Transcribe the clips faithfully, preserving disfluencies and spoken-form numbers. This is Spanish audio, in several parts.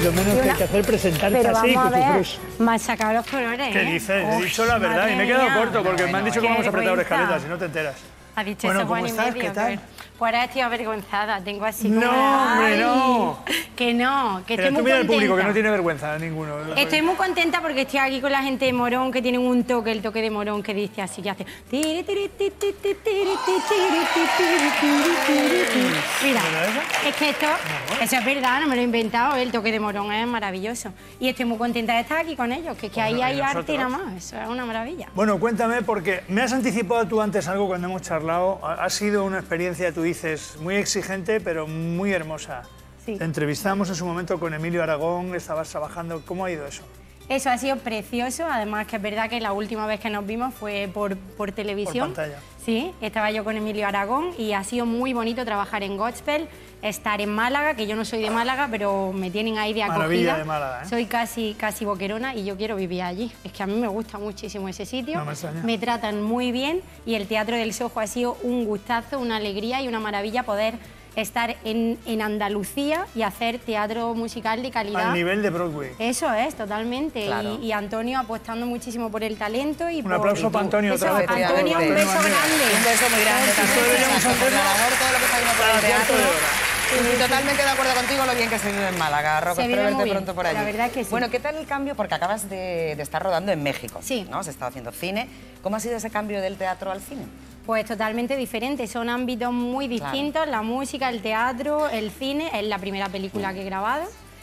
lo menos que hay que hacer es presentarte Pero así, vamos con a tu ver, cruz. me has sacado los colores, ¿Qué ¿eh? dices? He Uf, dicho la verdad madre y me he quedado mía. corto porque me han dicho que Qué vamos a apretar vergüenza. escaletas, si no te enteras. Ha dicho Bueno, eso ¿cómo Juan y estás? medio. ¿Qué tal? que- Pues ahora estoy avergonzada, tengo así como... No, hombre, ¡Ay! no. Que no, que Mira, estoy tú muy mira el contenta. público, que no tiene vergüenza ninguno. Estoy muy contenta porque estoy aquí con la gente de Morón, que tienen un toque, el toque de Morón, que dice así, que hace... tiri, tiri, tiri, tiri, tiri, tiri, tiri, tiri, tiri, tiri. Mira, es que esto, eso es verdad, no me lo he inventado, el toque de Morón es maravilloso. Y estoy muy contenta de estar aquí con ellos, que es que ahí Bueno, y hay arte nosotros. y nada más, eso es una maravilla. Bueno, cuéntame, porque me has anticipado tú antes algo cuando hemos charlado. Ha ha sido una experiencia, tú dices, muy exigente, pero muy hermosa. Sí. Te entrevistamos en su momento con Emilio Aragón, estabas trabajando. ¿Cómo ha ido eso? Eso ha sido precioso, además que es verdad que la última vez que nos vimos fue por, por televisión. Por pantalla. Sí, estaba yo con Emilio Aragón y ha sido muy bonito trabajar en Gospel, estar en Málaga, que yo no soy de Málaga, pero me tienen ahí de acogida. Maravilla de Málaga, ¿eh? Soy casi, casi boquerona y yo quiero vivir allí. Es que a mí me gusta muchísimo ese sitio. No me extraña. Me tratan muy bien y el Teatro del Sojo ha sido un gustazo, una alegría y una maravilla poder estar en, en Andalucía y hacer teatro musical de calidad. Al nivel de Broadway. Eso es, totalmente. Claro. Y, y Antonio apostando muchísimo por el talento. Y Un por... aplauso para Antonio Eso, otra vez. por Antonio, favor. un beso Antonio Andrea. grande. Un beso muy grande Esto también. deberíamos Exacto, por la hacerlo labor, todo lo que está haciendo por cada el cuarto teatro. de hora. Y totalmente de acuerdo contigo lo bien que se vive en Málaga, Rocco. Se Espero vive muy verte bien, pronto por allí. la verdad que sí. Bueno, ¿qué tal el cambio? Porque acabas de, de estar rodando en México. Sí. ¿No? Has estado haciendo cine. ¿Cómo ha sido ese cambio del teatro al cine? Pues totalmente diferente, son ámbitos muy distintos, la música, el teatro, el cine, es la primera película que he grabado,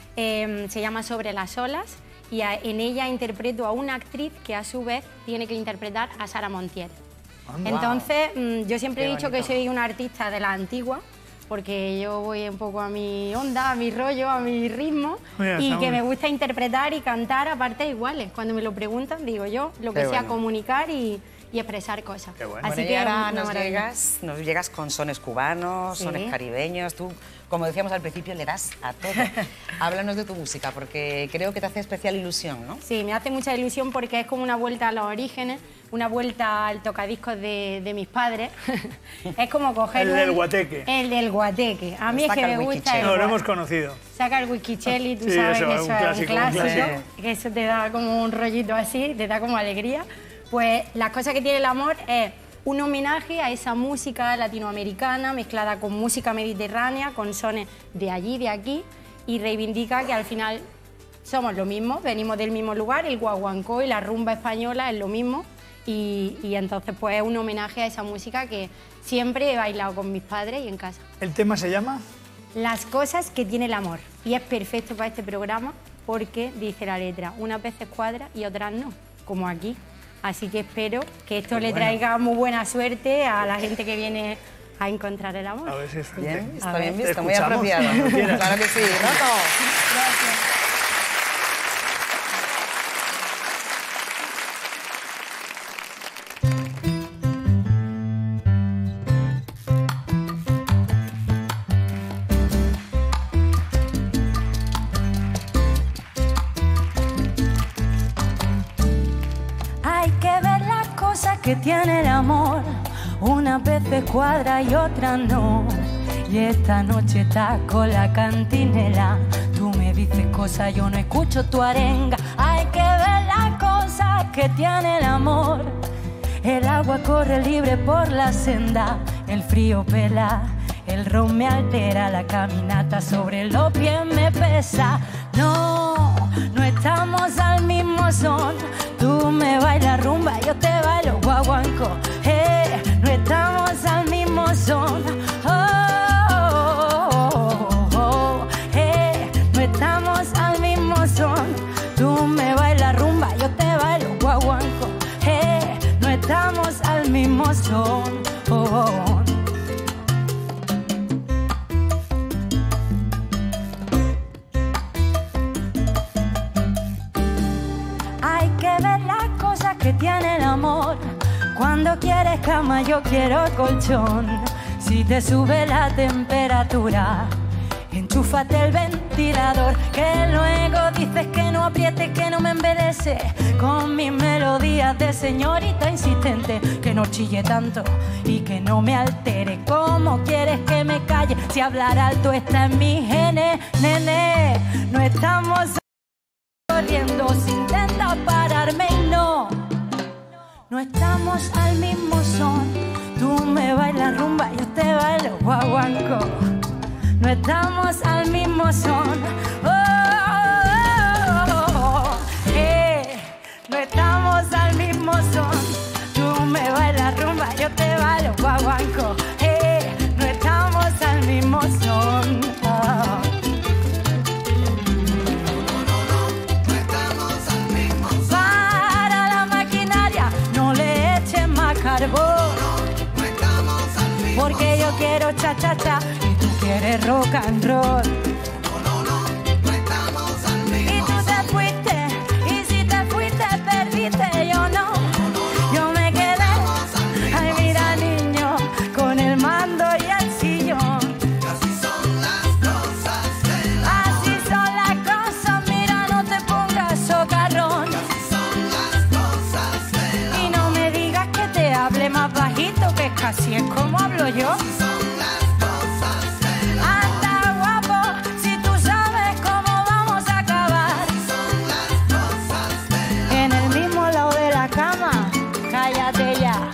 eh, se llama Sobre las olas y a- en ella interpreto a una actriz que a su vez tiene que interpretar a Sara Montiel. Anda. Entonces, mm, yo siempre Qué he dicho bonito. que soy una artista de la antigua, porque yo voy un poco a mi onda, a mi rollo, a mi ritmo, Mira, y está que muy me bien. gusta interpretar y cantar a partes iguales. Cuando me lo preguntan, digo yo, lo que Qué sea bueno. comunicar y, y expresar cosas. Qué bueno. Así Bueno, que y ahora una nos maravilla. llegas, nos llegas con sones cubanos, Sí. sones caribeños. Tú, como decíamos al principio, le das a todo. Háblanos de tu música, porque creo que te hace especial ilusión, ¿no? Sí, me hace mucha ilusión porque es como una vuelta a los orígenes, una vuelta al tocadiscos de, de mis padres. Es como coger El un- del guateque. El del guateque. A mí es Saca que el me gusta el No, lo gua- hemos conocido. Saca el whisky tú Sí, sabes eso, que un eso clásico, es un un clásico, clásico. que eso te da como un rollito así, te da como alegría. Pues las cosas que tiene el amor es un homenaje a esa música latinoamericana mezclada con música mediterránea, con sones de allí, de aquí, y reivindica que al final somos lo mismo, venimos del mismo lugar, el guaguancó y la rumba española es lo mismo, y, y entonces pues es un homenaje a esa música que siempre he bailado con mis padres y en casa. ¿El tema se llama? Las cosas que tiene el amor, y es perfecto para este programa porque dice la letra, unas veces cuadra y otras no, como aquí. Así que espero que esto Qué le bueno. traiga muy buena suerte a la gente que viene a encontrar el amor. A ver si es Bien, suerte. está A bien ver. visto, Te muy escuchamos, apropiado. cuando quieras. Claro que sí, Rocco. Hay que ver las cosas que tiene el amor, unas veces cuadra y otras no. Y esta noche estás con la cantinela, tú me dices cosas, yo no escucho tu arenga. Hay que ver las cosas que tiene el amor, el agua corre libre por la senda, el frío pela, el ron me altera, la caminata sobre los pies me pesa. No, no estamos al mismo son, tú me bailas rumba, yo te bailo guaguanco. Eh, no estamos al mismo son, oh, oh, oh, oh, eh, no estamos al mismo son, tú me bailas rumba, yo te bailo guaguanco. Eh, no estamos al mismo son, oh, oh. Hay que ver las cosas que tiene el amor. Cuando quieres cama, yo quiero colchón. Si te sube la temperatura, Enchúfate el ventilador, que luego dices que no aprietes, que no me embelese con mis melodías de señorita insistente. Que no chille tanto y que no me altere. ¿Cómo quieres que me calle si hablar alto está en mis genes, nene? No estamos corriendo si intentas pararme y no. No estamos al mismo son. Tú me bailas rumba, yo te bailo guaguanco. No estamos al mismo son. Oh, oh, oh, oh. Eh, no estamos al mismo son. Tú me bailas rumba, yo te bailo guaguanco. Eh, no estamos al mismo son. Oh. No estamos al mismo son. Para la maquinaria, no le eches más carbón. No estamos al mismo son. Porque yo quiero cha cha cha y tú quieres rock and roll. No, no, no, no estamos al Y mismo tú son. te fuiste, y si te fuiste perdiste, yo no. Yo me quedé, ay mira niño, con el mando y el sillón. Así son las cosas de la Así son las cosas, mira no te pongas socarrón. Así son las cosas de la Y no me digas que te hable más bajito, que casi es como hablo yo. son las cosas de la Anda guapo, si tú sabes cómo vamos a acabar. son las cosas de la En el mismo lado de la cama, cállate ya.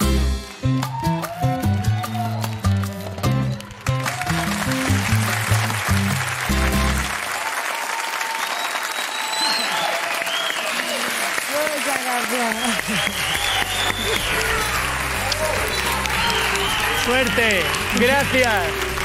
Muchas gracias. Suerte. Gracias.